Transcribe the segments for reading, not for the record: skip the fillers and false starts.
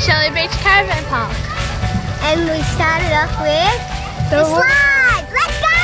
Shelley Beach Caravan Park. And we started off with the slides. Let's go!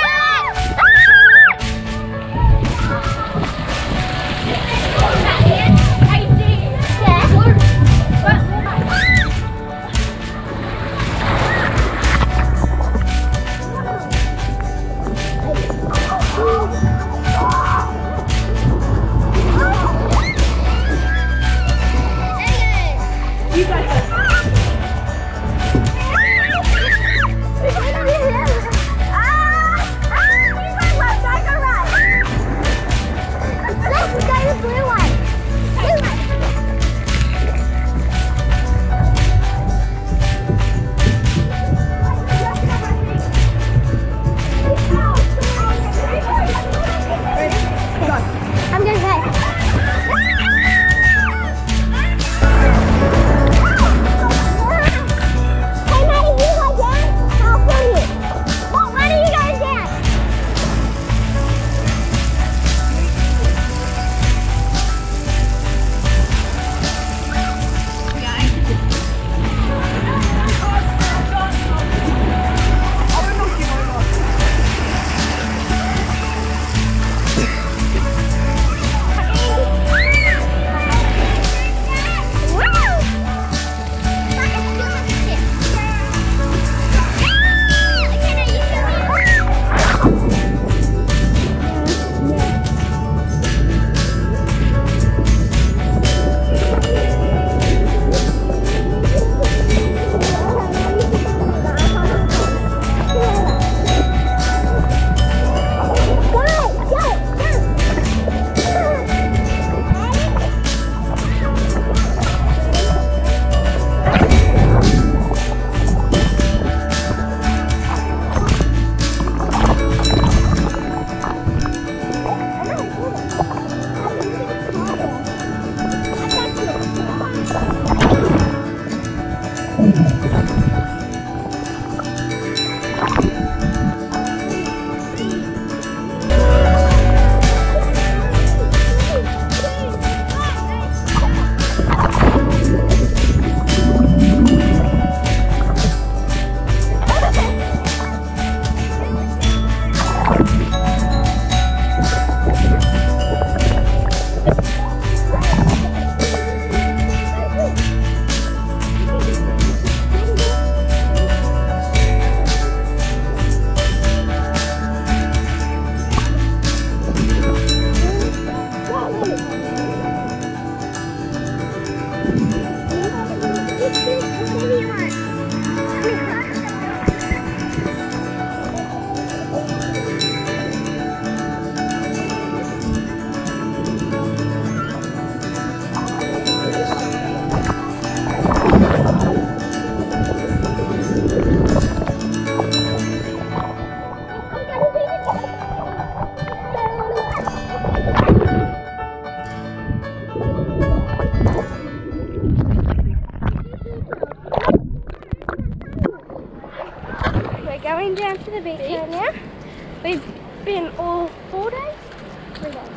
Going down to the beach right now. We've been all 4 days? 3 days.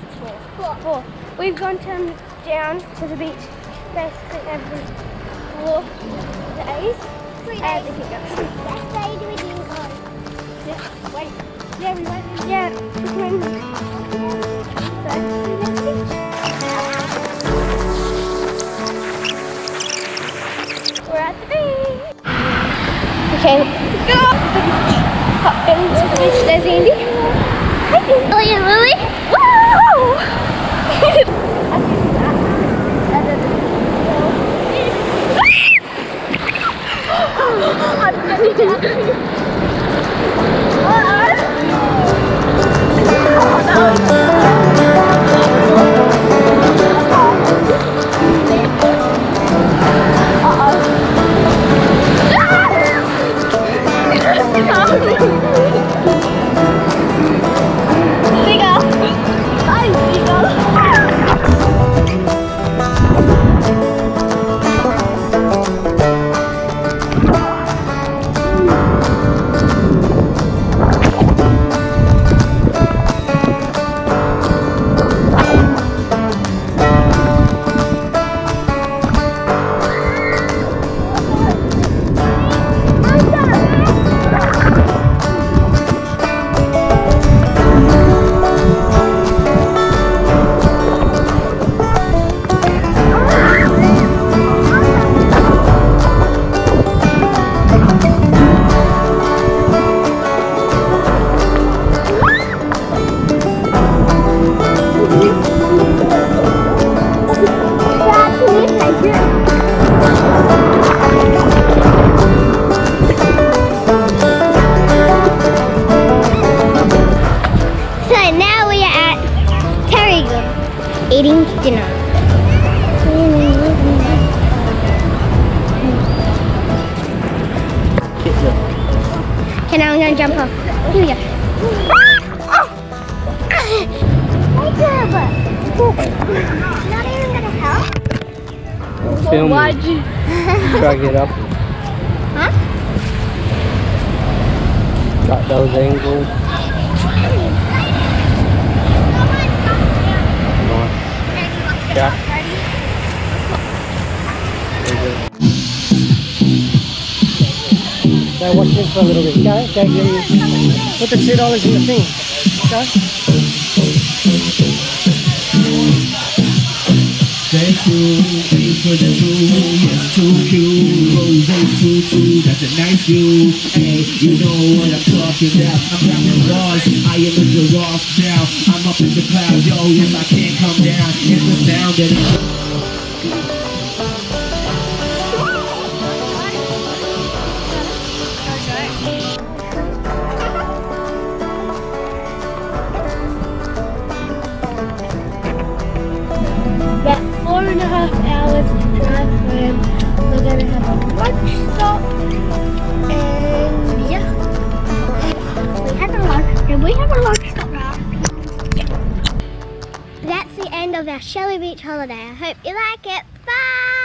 Four. We've gone down to the beach basically every 4 days. 3 days. That day we didn't go. Yeah, wait. Yeah, we went. Yeah, we're at the beach. Okay, let's go! Hop into the beach. There's Andy. Hi, Lily and Lily. Woo! eating dinner. Okay, now I'm going to jump off. Here we go. Not even going to help? Film Why'd you? Try to get up. Huh? Got those angles. Nice. Yeah. Go watch this for a little bit. Go get your, put the $2 in the thing. Go. Thank you, thanks for the two, yes, too cute. Rose too, that's a nice view. Hey, you know what I'm talking about. I'm rapping bars, I am a giraffe now. I'm up in the clouds, yo, yes, I can't come down. It's the sound that About 4.5 hours to drive home. We're going to have a lunch stop. And yeah. We have a lunch stop now. That's the end of our Shelley Beach holiday. I hope you like it. Bye!